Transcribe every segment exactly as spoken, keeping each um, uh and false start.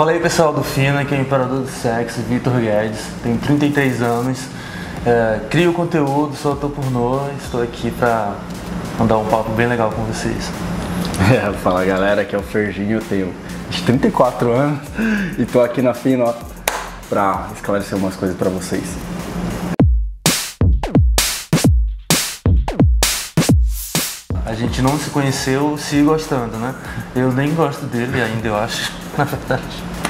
Fala aí, pessoal do Fina, que é o Imperador do Sexo, Vitor Guedes, tenho trinta e três anos, é, crio conteúdo, sou ator pornô, estou aqui para mandar um papo bem legal com vocês. É, fala galera, aqui é o Ferginho, eu tenho trinta e quatro anos e tô aqui na Fina para esclarecer umas coisas para vocês. A gente não se conheceu se gostando, né? Eu nem gosto dele ainda, eu acho, na verdade.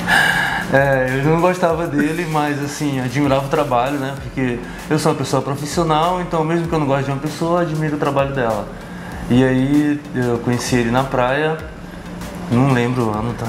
É, eu não gostava dele, mas assim, admirava o trabalho, né? Porque eu sou uma pessoa profissional, então mesmo que eu não goste de uma pessoa, admiro o trabalho dela. E aí eu conheci ele na praia, não lembro o ano, tá?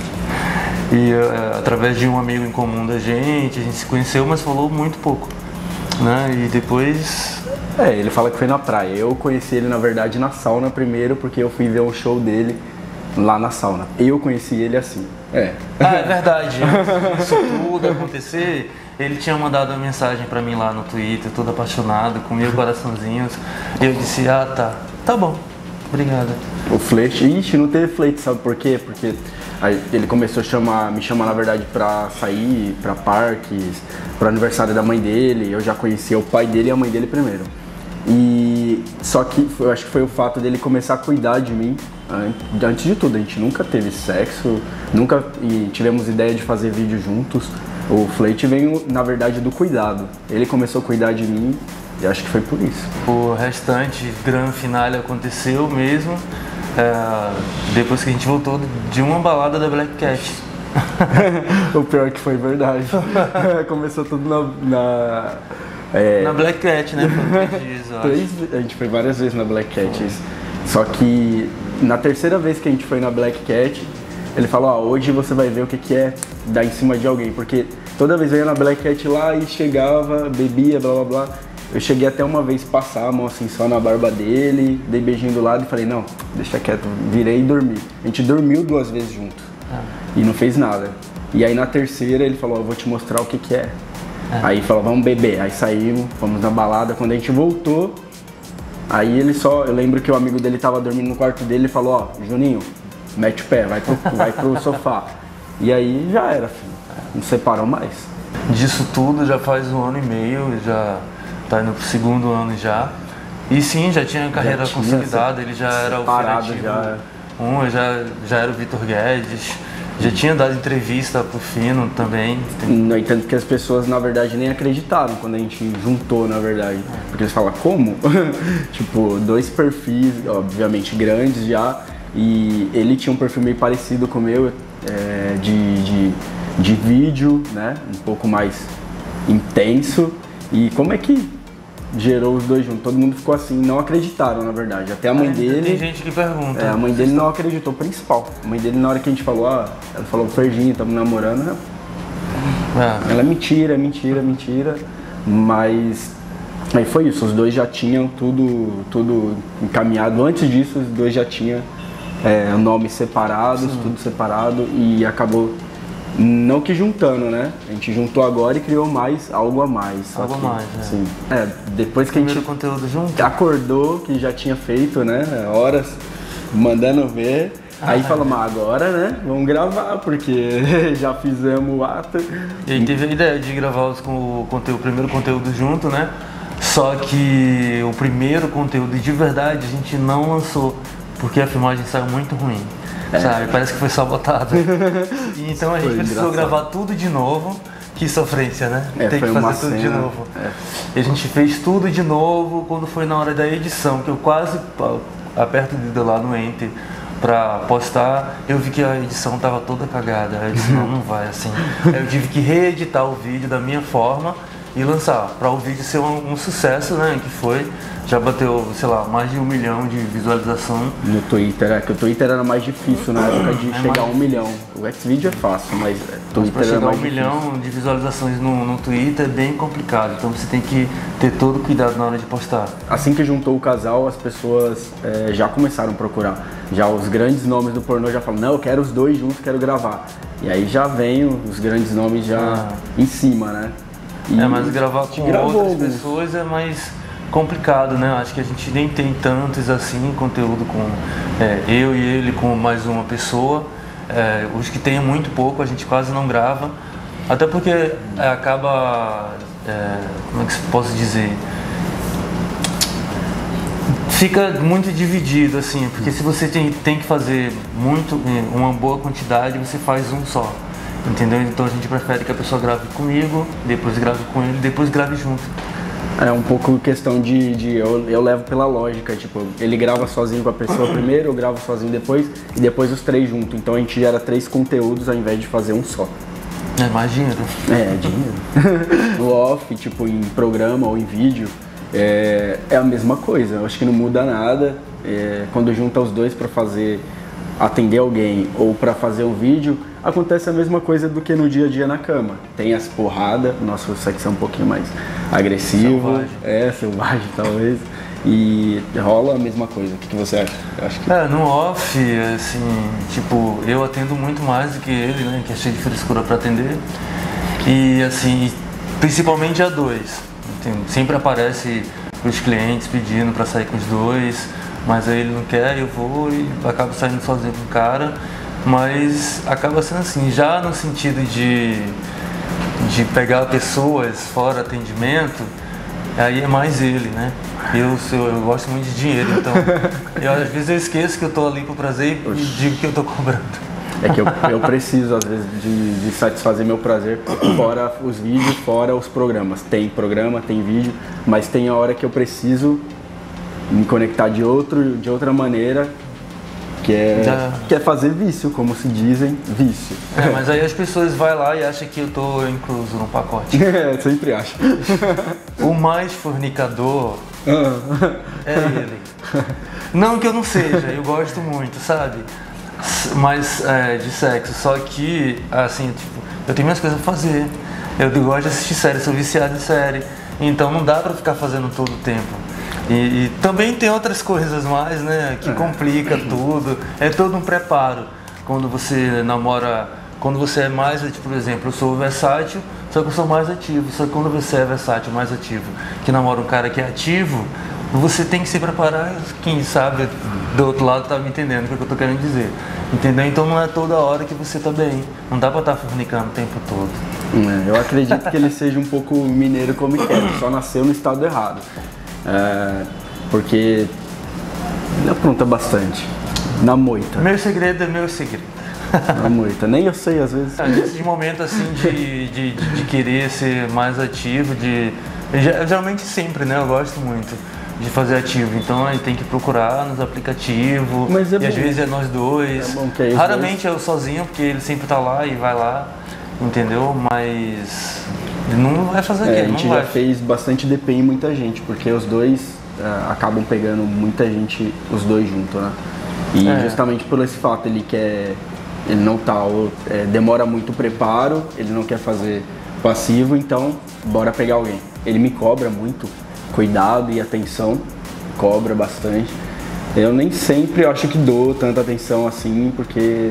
E é, através de um amigo em comum da gente, a gente se conheceu, mas falou muito pouco, né? E depois... É, ele fala que foi na praia. Eu conheci ele, na verdade, na sauna primeiro, porque eu fui ver um show dele lá na sauna. Eu conheci ele assim. É. Ah, é verdade. Isso tudo acontecer, ele tinha mandado uma mensagem pra mim lá no Twitter, todo apaixonado, com mil coraçãozinhos. E eu disse, ah, tá, tá bom, obrigado. O flerte, ixi, não teve flerte, sabe por quê? Porque aí ele começou a chamar, me chamar, na verdade, pra sair, pra parques, pro aniversário da mãe dele. Eu já conhecia o pai dele e a mãe dele primeiro. E só que eu acho que foi o fato dele começar a cuidar de mim antes de tudo. A gente nunca teve sexo, nunca e tivemos ideia de fazer vídeo juntos. O flerte veio, na verdade, do cuidado. Ele começou a cuidar de mim e acho que foi por isso. O restante, grande finale, aconteceu mesmo é, depois que a gente voltou de uma balada da Black Cat. O pior que foi verdade. Começou tudo na... na... É, na Black Cat, né? Três, a gente foi várias vezes na Black Cat. Só que na terceira vez que a gente foi na Black Cat, ele falou, ó, hoje você vai ver o que, que é dar em cima de alguém. Porque toda vez eu ia na Black Cat lá e chegava, bebia, blá blá blá. Eu cheguei até uma vez passar a mão assim só na barba dele, dei beijinho do lado e falei, não, deixa quieto, virei e dormi. A gente dormiu duas vezes junto ah. e não fez nada. E aí na terceira ele falou, eu vou te mostrar o que, que é. É. Aí falou, vamos beber, aí saímos, fomos na balada, quando a gente voltou, aí ele só, eu lembro que o amigo dele tava dormindo no quarto dele e falou, ó, Juninho, mete o pé, vai pro, vai pro sofá. E aí já era, filho, não separou mais. Disso tudo já faz um ano e meio, já tá indo pro segundo ano já. E sim, já tinha carreira já consolidada, ele já era o Ferativo já. um, eu já, já era o Vitor Guedes. Já tinha dado entrevista pro Fino também. No entanto que as pessoas, na verdade, nem acreditaram quando a gente juntou, na verdade. Porque eles falam, como? Tipo, dois perfis, obviamente, grandes já. E ele tinha um perfil meio parecido com o meu, é, de, de, de vídeo, né? Um pouco mais intenso. E como é que gerou os dois juntos? Todo mundo ficou assim, não acreditaram, na verdade. Até a mãe é, dele... Tem gente que pergunta. É, a mãe dele não acreditou, principal. A mãe dele, na hora que a gente falou, ah, ela falou, Ferginho, estamos namorando. É. Ela, mentira, mentira, mentira. Mas aí foi isso, os dois já tinham tudo, tudo encaminhado. Antes disso, os dois já tinham é, nomes separados, sim, tudo separado. E acabou... Não que juntando, né? A gente juntou agora e criou mais, algo a mais. Algo a mais, né? Sim. É, depois que a gente conteúdo junto. acordou, que já tinha feito, né? Horas mandando ver. Ah, aí falamos, ah, agora, né? Vamos gravar, porque já fizemos o ato. E aí teve a ideia de gravar os, o, conteúdo, o primeiro conteúdo junto, né? Só que o primeiro conteúdo de verdade a gente não lançou, porque a filmagem saiu muito ruim. É. Sabe, parece que foi sabotado. E então a gente foi precisou engraçado. gravar tudo de novo. Que sofrência, né? É, Tem que fazer tudo cena, de novo. É. E a gente fez tudo de novo quando foi na hora da edição, que eu quase aperto o dedo lá no Enter pra postar, eu vi que a edição tava toda cagada. Eu disse, não, não vai assim. Aí eu tive que reeditar o vídeo da minha forma e lançar, para o vídeo ser um, um sucesso, né? Que foi. Já bateu, sei lá, mais de um milhão de visualização. No Twitter, é que o Twitter era mais difícil na época de é chegar a um milhão. O Xvideo é fácil, mas o Twitter mas era mais um difícil. milhão de visualizações no, no Twitter é bem complicado, então você tem que ter todo cuidado na hora de postar. Assim que juntou o casal, as pessoas é, já começaram a procurar. Já os grandes nomes do pornô já falam, não, eu quero os dois juntos, quero gravar. E aí já vem os grandes nomes já ah. em cima, né? E é, mas gravar com gravou, outras pessoas é mais complicado, né? Acho que a gente nem tem tantos assim conteúdo com é, eu e ele com mais uma pessoa. É, os que tem muito pouco a gente quase não grava, até porque é, acaba, é, como é que se posso dizer, fica muito dividido assim, porque se você tem, tem que fazer muito, uma boa quantidade, você faz um só, entendeu? Então a gente prefere que a pessoa grave comigo, depois grave com ele, depois grave junto. É um pouco questão de, de eu, eu levo pela lógica, tipo, ele grava sozinho com a pessoa primeiro, eu gravo sozinho depois, e depois os três juntos. Então a gente gera três conteúdos ao invés de fazer um só. É mais dinheiro. É, dinheiro. No off, tipo, em programa ou em vídeo, é, é a mesma coisa. Eu acho que não muda nada. É, quando junta os dois pra fazer, atender alguém ou pra fazer um vídeo, acontece a mesma coisa do que no dia a dia na cama. Tem as porradas, nosso sexo é um pouquinho mais agressivo, selvagem. é, selvagem talvez, e rola a mesma coisa. O que, que você acha? Eu acho que... É, no off, assim, tipo, eu atendo muito mais do que ele, né, que é cheio de frescura pra atender, e assim, principalmente a dois, entende? Sempre aparece os clientes pedindo pra sair com os dois, mas aí ele não quer, eu vou e acabo saindo sozinho com o cara. Mas acaba sendo assim, já no sentido de, de pegar pessoas fora atendimento, aí é mais ele, né? Eu, sou, eu gosto muito de dinheiro, então eu, às vezes eu esqueço que eu tô ali com prazer e digo que eu tô cobrando. É que eu, eu preciso, às vezes, de, de satisfazer meu prazer, fora os vídeos, fora os programas. Tem programa, tem vídeo, mas tem a hora que eu preciso me conectar de, outro, de outra maneira, que é, Já. que é fazer vício, como se dizem, vício. É, mas aí as pessoas vão lá e acham que eu tô incluso no pacote. É, sempre acho. O mais fornicador é ele. Não que eu não seja, eu gosto muito, sabe? Mas é, de sexo, só que, assim, tipo, eu tenho minhas coisas a fazer. Eu gosto de assistir série, sou viciado em série. Então não dá pra ficar fazendo todo o tempo. E, e também tem outras coisas mais, né, que complica tudo. É todo um preparo. Quando você namora, quando você é mais, tipo, por exemplo, eu sou versátil, só que eu sou mais ativo. Só que quando você é versátil, mais ativo, que namora um cara que é ativo, você tem que se preparar. Quem sabe do outro lado tá me entendendo o que eu tô querendo dizer. Entendeu? Então não é toda hora que você tá bem. Não dá pra estar fornicando o tempo todo. É, eu acredito que ele seja um pouco mineiro como quer, só nasceu no estado errado. É, porque ele apronta bastante. Na moita. Meu segredo é meu segredo. Na moita. Nem eu sei às vezes. Nesse momento assim de, de, de, de querer ser mais ativo, de. Geralmente sempre, né? Eu gosto muito de fazer ativo. Então a gente tem que procurar nos aplicativos. Mas é e bom. às vezes é nós dois. É bom que é Raramente dois. Eu sozinho, porque ele sempre tá lá e vai lá. Entendeu? Mas não vai fazer É, aqui, a gente não já vai. fez bastante D P em muita gente, porque os dois uh, acabam pegando muita gente, os dois juntos, né? E É. justamente por esse fato, ele quer, ele não tá, ou, é, demora muito o preparo, ele não quer fazer passivo, então bora pegar alguém. Ele me cobra muito cuidado e atenção, cobra bastante. Eu nem sempre acho que dou tanta atenção assim, porque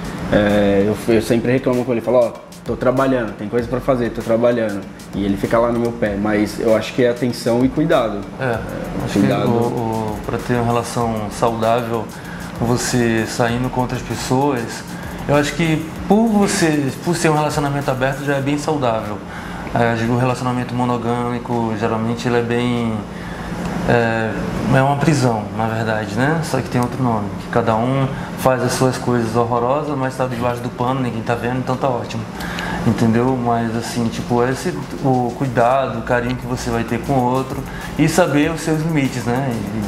é, eu, eu sempre reclamo com ele, falo, ó, tô trabalhando, tem coisa pra fazer, tô trabalhando. E ele fica lá no meu pé, mas eu acho que é atenção e cuidado. É, É, acho cuidado. que o, o, pra ter uma relação saudável, você saindo com outras pessoas, eu acho que por você, por ser um relacionamento aberto, já é bem saudável. É, o relacionamento monogâmico, geralmente ele é bem... É, é uma prisão, na verdade, né? Só que tem outro nome, que cada um faz as suas coisas horrorosas, mas tá debaixo do pano, ninguém tá vendo, então tá ótimo. Entendeu? Mas assim, tipo, esse o cuidado, o carinho que você vai ter com o outro e saber os seus limites, né?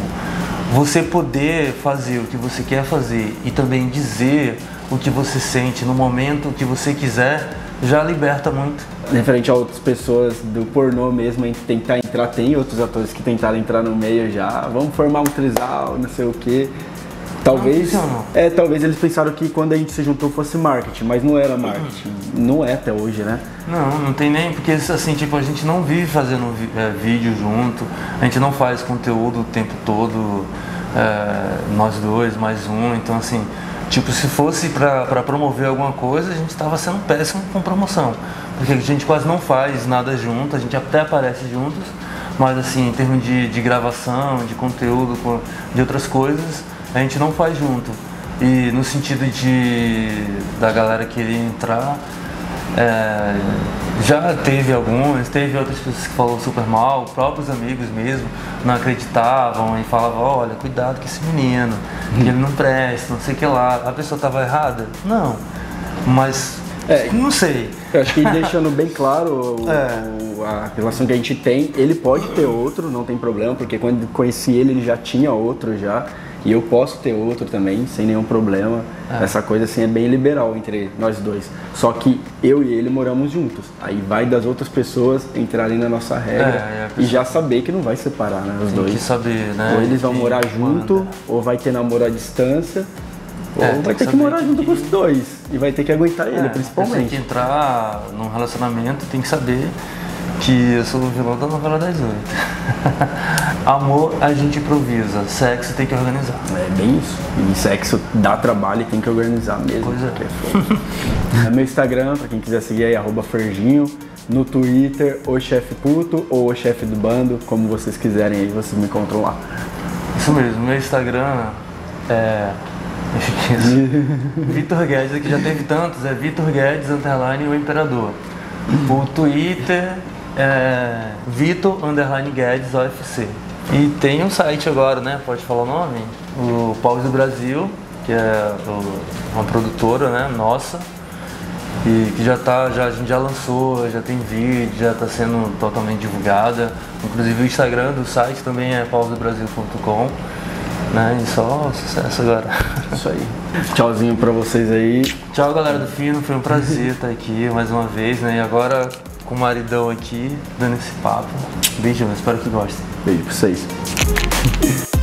E você poder fazer o que você quer fazer e também dizer o que você sente no momento que você quiser, já liberta muito. Referente a outras pessoas do pornô mesmo, a gente tentar entrar, tem outros atores que tentaram entrar no meio já, vamos formar um trisal, não sei o que. Talvez, Não, é, talvez eles pensaram que quando a gente se juntou fosse marketing, mas não era marketing. Não é até hoje, né? Não, não tem nem, porque assim, tipo, a gente não vive fazendo é, vídeo junto, a gente não faz conteúdo o tempo todo, é, nós dois, mais um, então assim, tipo, se fosse pra, pra promover alguma coisa, a gente estava sendo péssimo com promoção, porque a gente quase não faz nada junto, a gente até aparece juntos, mas assim, em termos de, de gravação, de conteúdo, de outras coisas, a gente não faz junto. E no sentido de da galera querer entrar, é, já teve algumas, teve outras pessoas que falaram super mal, próprios amigos mesmo, não acreditavam e falavam, olha, cuidado com esse menino, que ele não presta, não sei o que lá. A pessoa estava errada? Não, mas é, não sei. Eu acho que deixando bem claro o, é. o, a relação que a gente tem, ele pode ter outro, não tem problema, porque quando conheci ele, ele já tinha outro já. E eu posso ter outro também, sem nenhum problema. É. Essa coisa assim é bem liberal entre nós dois. Só que eu e ele moramos juntos. Aí vai das outras pessoas entrarem na nossa regra é, e já saber que não vai separar, né? Os tem dois. Que saber, né? Ou eles vão Quem morar junto, manda. Ou vai ter namoro à distância, é, ou vai ter que, que morar junto que... com os dois. E vai ter que aguentar ele, é, principalmente. Tem que entrar num relacionamento, tem que saber que eu sou o vilão da novela das oito. Amor a gente improvisa, sexo tem que organizar. É bem isso. E sexo dá trabalho e tem que organizar mesmo. Pois é. É, é meu Instagram, pra quem quiser seguir aí, arroba Ferginho. No Twitter, o chefe puto ou o chefe do bando, como vocês quiserem aí, vocês me encontram lá. Isso mesmo, meu Instagram é... Vitor Guedes, aqui já teve tantos, é Vitor Guedes, underline, o Imperador. O Twitter é Vitor, underline, Guedes, O F C. E tem um site agora, né, pode falar o nome? O Paus do Brasil, que é uma produtora, né, nossa. E que já tá, já, a gente já lançou, já tem vídeo, já está sendo totalmente divulgada. Inclusive o Instagram do site também é paus do brasil ponto com. Né? E só sucesso agora. Isso aí. Tchauzinho pra vocês aí. Tchau, galera do Fino, foi um prazer estar aqui mais uma vez, né? E agora com o maridão aqui, dando esse papo. Beijo, espero que gostem. Beijo pra vocês.